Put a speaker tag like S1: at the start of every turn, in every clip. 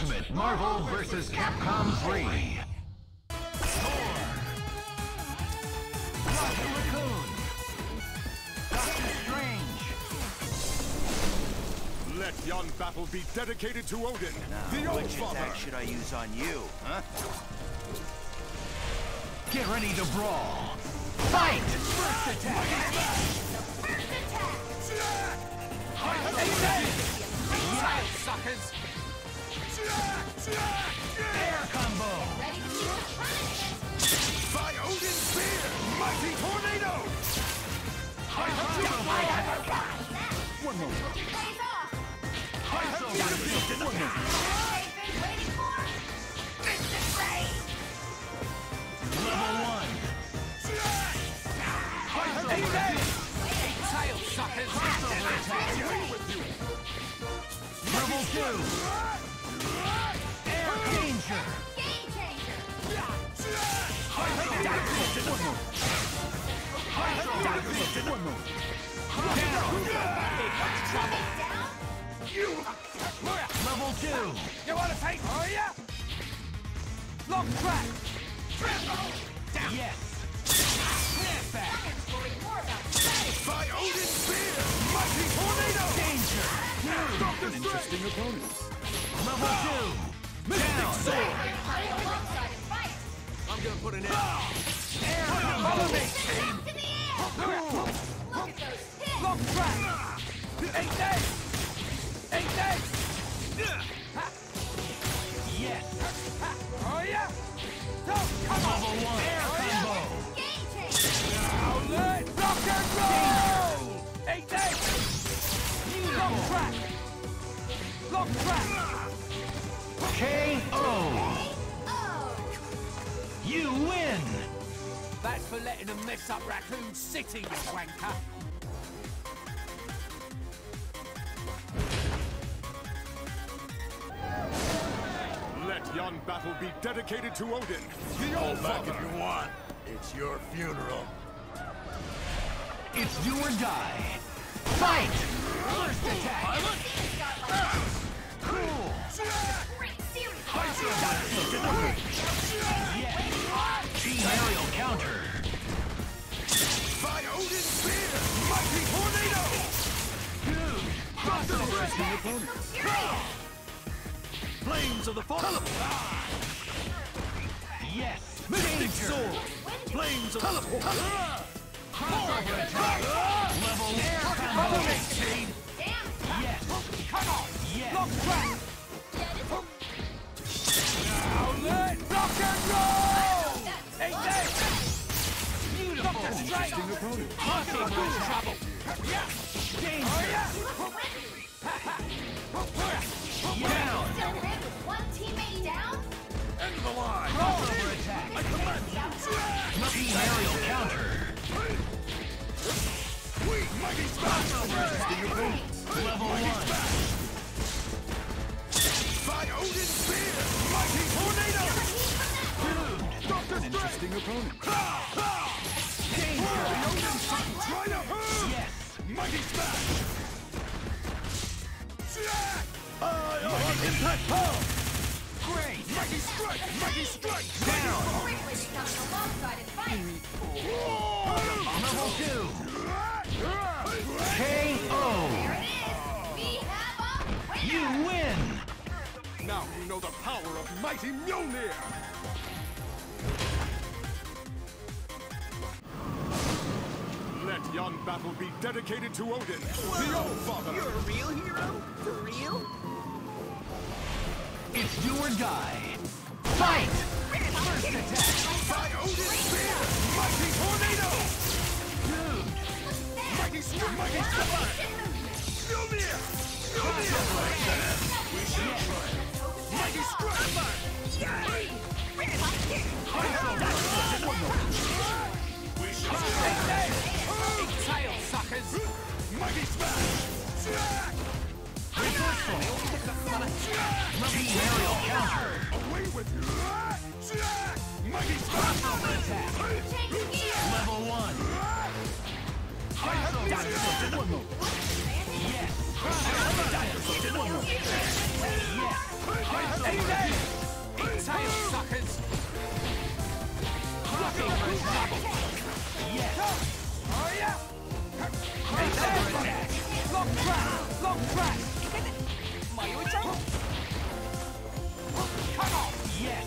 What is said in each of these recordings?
S1: Ultimate Marvel vs. Capcom 3. Rocket Raccoon. Doctor Strange.
S2: Let yon battle be dedicated to Odin, the All
S3: Which
S2: Father.
S3: attack should I use on you, huh?
S1: Get ready to brawl. Fight! First attack.
S4: First attack!
S1: Yes, suckers. Air combo.
S4: Ready to see the punch!
S2: By Odin's spear, mighty tornado.
S1: One more.
S4: Plays off!
S1: One more.
S4: I've been waiting for! Instant rain!
S1: Level 1.
S5: Tail suckers!
S1: Level 2. Air danger.
S4: Game changer!
S1: One more.
S4: Down!
S1: Level 2.
S5: You want to take? Oh yeah! Lock track!
S1: Yes. Snap back.
S4: Worry more about strategy!
S2: By Odin's spear, mighty tornado.
S1: Danger.
S2: Doctor Strange.
S1: Level 2. Down.
S4: One-sided fight!
S5: I'm gonna put an end.
S1: Air
S5: Follow
S1: combo.
S5: me!
S4: Up to the air! Look at those hits!
S5: Lock track! 8 days! 8 days!
S1: Yes.
S5: Oh yeah! No, come on!
S1: Level 1. Air combo.
S4: Game changer!
S5: Now let rock and roll! 8 days! Lock track! Lock track!
S1: KO.
S4: Oh!
S1: You win.
S5: That's for letting them mess up Raccoon City, you wanker!
S2: Let yon battle be dedicated to Odin, the All Father.
S3: If you want, it's your funeral.
S1: It's do or die. Fight. First attack. Cool.
S4: Great series!
S1: Yes. Team aerial counter.
S2: By Odin's spear, mighty tornado.
S1: Dude. Crossover.
S3: Flames of the fallen.
S1: Yes.
S3: Mystic
S1: Danger.
S3: sword. Flames of the
S1: Crossover attack. Level air combo.
S4: Damn!
S1: Yes.
S5: Come on!
S1: Yes.
S5: Lock track! Now let rock and roll! 8 days!
S1: Beautiful.
S5: Doctor Strange!
S1: Crossover attack.
S5: Trouble!
S1: Danger. Down.
S4: Still live with one teammate down?
S3: end of the line.
S1: Crossover attack. Team aerial counter.
S2: Mighty smash.
S1: Level 1.
S2: By Odin's spear, mighty tornado. Doctor Strange.
S3: Interesting opponent.
S1: Danger.
S2: Try to hurt.
S1: Yes.
S2: Mighty smash.
S3: Impact power.
S1: Great.
S2: Mighty strike. Mighty strike.
S1: Down.
S4: Quickly becoming a one-sided fight!
S1: Level 2. KO.
S4: There it is! We have a winner!
S1: You win.
S2: Now we know the power of mighty Mjolnir. Let yon battle be dedicated to Odin, the All Father.
S3: You're a real hero? For real?
S1: It's do or die. Fight. First attack.
S2: By Odin's spear, mighty tornado.
S1: Dude.
S2: Mighty strike. Mighty strike. Mjolnir. Mighty strike.
S5: Tail suckers!
S2: Mighty smash.
S1: Team aerial counter.
S2: Away with you. Mighty smash.
S1: Attack.
S4: Change gear!
S1: Level 1. One more. Yes. Yes.
S5: track! Mayoi-chan? Come on!
S1: Yes!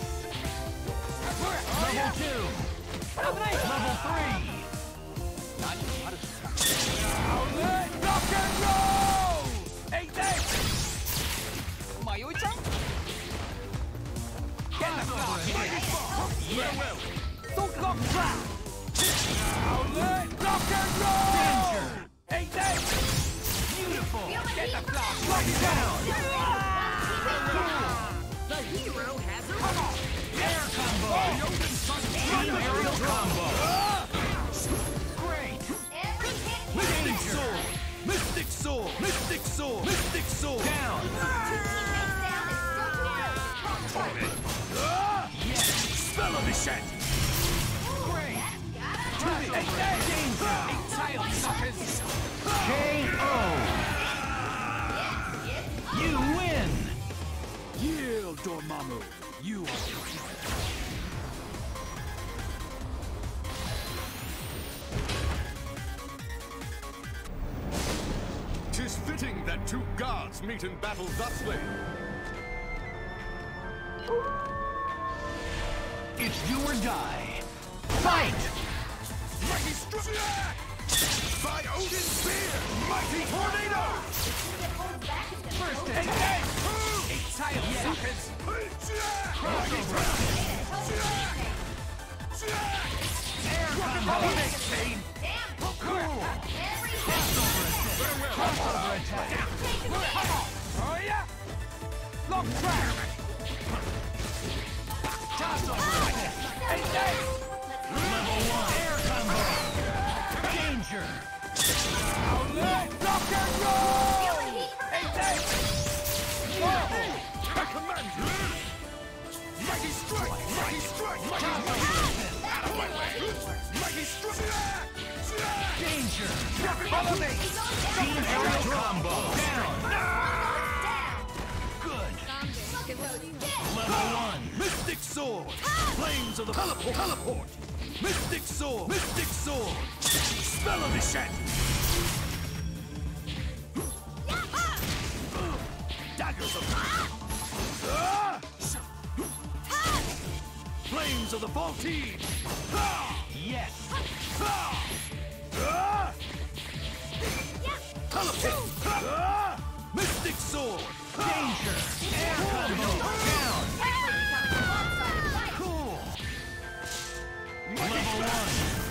S1: Level 2! Level 3!
S5: Rock and roll! Hey, there! Mayoi-chan? Get the flash!
S1: Yes!
S5: Don't lock trap! Rock and roll!
S1: Danger!
S5: Hey, there!
S1: Beautiful!
S5: Get the flash!
S1: Lock down!
S3: The hero has a
S5: Come on!
S1: Air combo! Team aerial combo! Great!
S4: Every hit
S3: Mystic
S1: Danger!
S3: sword! Mystic sword! Mystic sword! Mystic sword!
S1: Down!
S4: teammates down is so clear.
S1: Yes!
S3: Spell of Vishanti!
S1: Great!
S5: Danger! Tail suckers!
S1: KO! You win!
S3: Yield, Dormammu! You are
S2: Tis fitting that two gods meet in battle thusly.
S1: It's do or die. Fight!
S2: Mighty Struck! By Odin's Spear! Mighty Tornado!
S1: First
S5: Hey,
S1: attack!
S5: hey! Tail suckers!
S2: Mighty
S1: Air combo!
S4: Cool. Every hit
S1: Crossover attack!
S5: Oh, yeah! Lock track!
S1: Crossover attack!
S5: Hey, hey!
S1: Level 1! Air combo! Danger!
S5: Rock and roll! Hey, hey!
S2: I command you! Mighty Strike! Mighty Strike! Out of my way! Mighty Strike!
S1: Danger!
S5: Follow me!
S1: Team aerial combo! Down! Good! Level 1!
S3: Mystic sword! Flames of the teleport! Mystic sword! Mystic sword! Spell of Vishanti! Daggers of Flames of the Voltige!
S1: Yes!
S3: Teleport! Mystic sword!
S1: Danger! Air combo! Down! Cool! Level 1!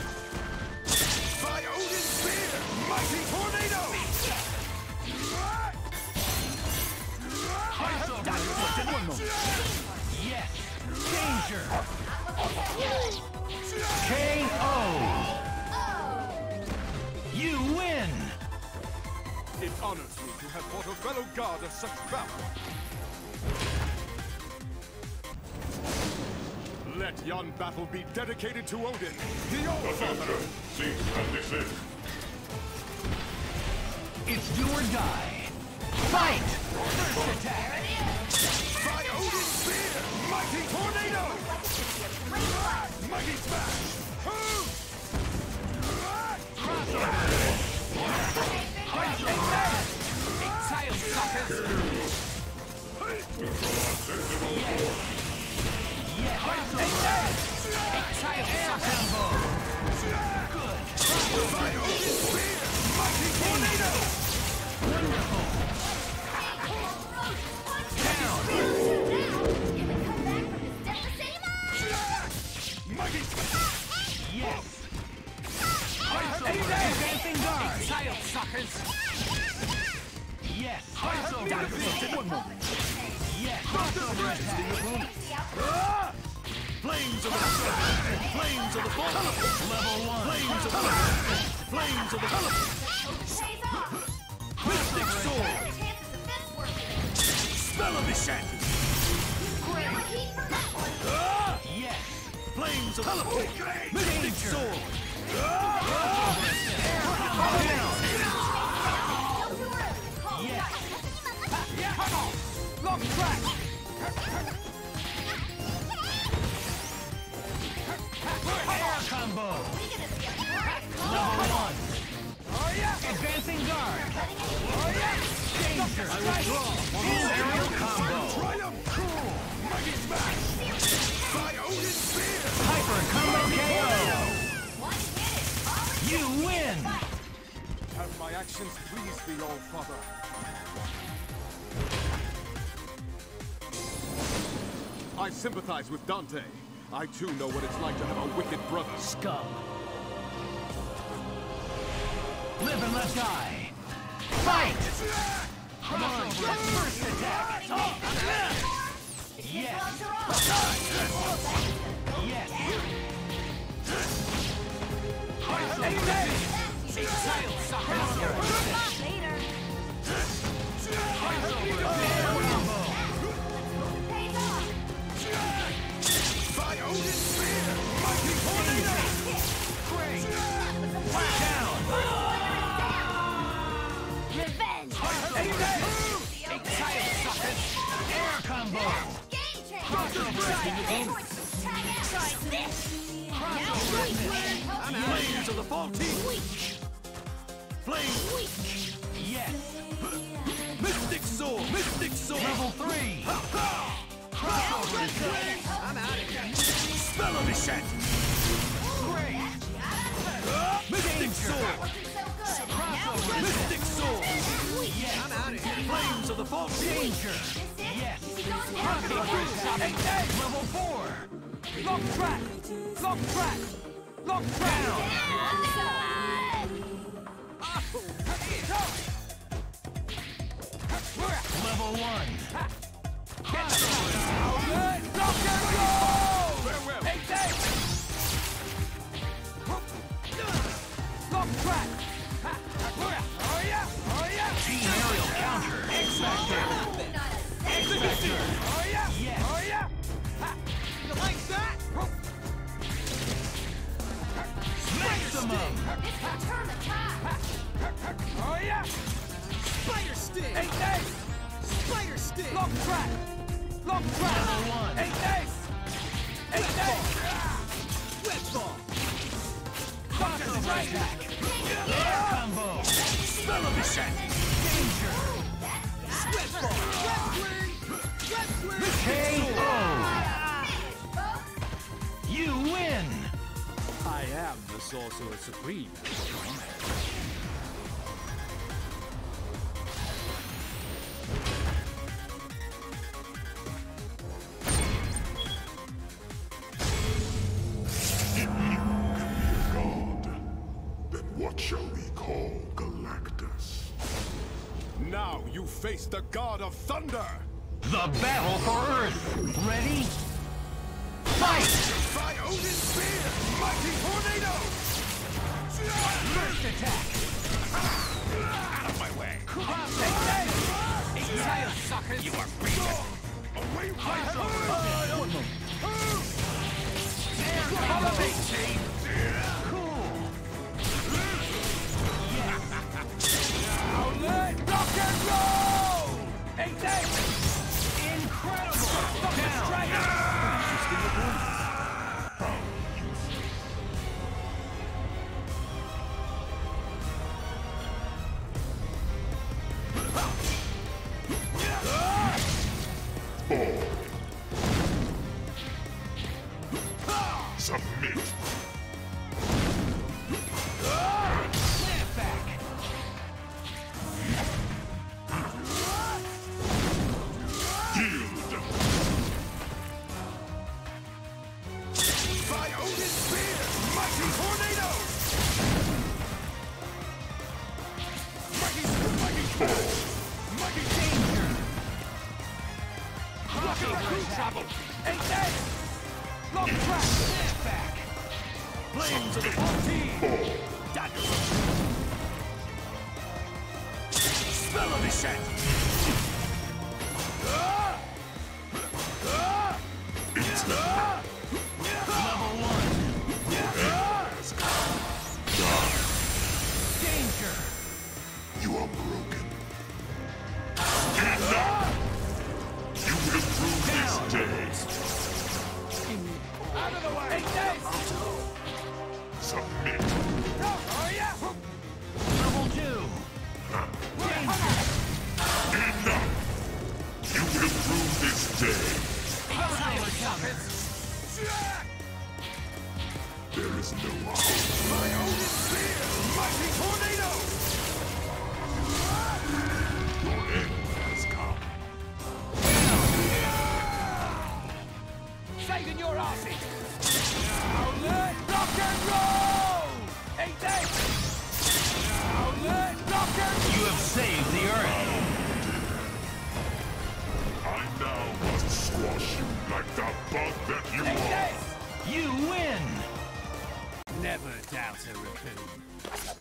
S2: By Odin's Spear! Mighty Tornado!
S1: Yes! Danger! KO! You win!
S2: It honors me to have fought a fellow god of such valor. Let yon battle be dedicated to Odin, the All-Father.
S6: Cease and desist.
S1: It's do or die. Fight! First attack!
S2: By Odin's Spear! Mighty Tornado! Mighty Smash!
S5: Tail suckers!
S1: Yes!
S5: Tail suckers!
S1: Combo! Good!
S2: By Odin's Spear! Mighty Tornado!
S1: Wonderful! Down!
S2: Mighty
S1: Yes! Advancing guard!
S5: Tail suckers!
S1: Yes! Yes! Crossover attack!
S3: Flames of the Flames of the teleport!
S1: Level 1!
S3: Flames of the Flames of the teleport! Mystic sword! Spell of Vishanti!
S1: Yes!
S3: Flames of teleport! Mystic sword!
S1: Yes!
S5: Come on! Lock track!
S1: Air combo! Level 1!
S5: Oh, yeah!
S1: Advancing guard.
S5: Oh, yeah!
S1: Danger.
S3: I will draw on all
S1: Aerial combo.
S2: Triumph! Cool! Mighty smash! Biotic spear!
S1: Hyper combo KO.
S4: One hit is all it
S1: You
S4: takes to
S1: win.
S4: fight.
S5: Have my actions pleased thee, old father? I sympathize with Dante. I too know what it's like to have a wicked brother.
S1: Scum. Live and let die. Fight! Crossover at first attack. Yes.
S4: Gloves are off.
S1: Yes.
S4: Later. Pays off.
S2: Biotic spear! Mighty tornado!
S1: Great. Down.
S4: Revenge.
S1: Air combo.
S4: Game changer.
S1: Crossover at
S4: Try this. Now we
S3: Flames of the fall team! Flames!
S1: Yes.
S3: Mystic sword! Mystic sword!
S1: Level 3. Crossover attack.
S3: I'm out of here! Spell of Ishant!
S1: Great.
S3: Mystic sword!
S1: Crossover
S3: Mystic sword!
S1: Yes.
S3: I'm out of here! Flames of the fall team!
S1: Danger. Yes. Crossover attack. Level 4.
S5: Lock track! Lock track! Lock track!
S1: Level 1.
S5: Good! Lock and roll! Hey, Dave! Lock track! Oh, yeah! Oh, yeah!
S1: Team aerial counter. X Factor. X Factor.
S5: Oh, yeah!
S1: Yes.
S5: Oh, yeah!
S3: You like that?
S1: Maximum.
S4: This can turn the tide.
S5: Oh, yeah!
S3: Spider sting!
S5: Hey, Dave!
S3: Spider sting!
S5: Lock track! Lock track!
S1: Level 1.
S5: Hey, Dave! Hey, Dave!
S3: Web ball!
S1: Crossover attack. Air combo.
S3: Spell of Ishant!
S1: Danger.
S3: Web ball! Web swing!
S1: KO. You win.
S5: I am the Sorcerer Supreme.
S6: God, then what shall we call Galactus?
S5: Now you face the God of Thunder!
S1: The battle for Earth. Ready? Fight!
S2: Biotic spear! Mighty tornado!
S1: First attack.
S2: Out of my way!
S1: You are beaten.
S2: Away from
S1: Air combo. Cool.
S5: Outlet! Rock and roll! Hey, Dave!
S1: Incredible. Down.
S6: Submit!
S1: Snapback.
S6: Yield!
S2: Biotic spear! Mighty tornado! Mighty
S1: Danger.
S5: Crossover attack. Hey, Dave! Lock track!
S1: Snapback.
S3: Flames of the fall team! Spell of Ishant!
S1: Level 1. Danger.
S6: You are broken. Enough! You will prove this day.
S5: Out of the way! Hey, Dave!
S6: Submit!
S5: Oh, yeah!
S1: Level 2.
S6: day. There is no hope.
S2: My own spear! Mighty tornado!
S6: Your end has come.
S5: Saving your asses! Now let rock and roll! 8 days! Now let rock and roll!
S1: You have saved the Earth.
S6: I now must squash you like the bug that you are.
S1: You win.
S5: Never doubt a raccoon.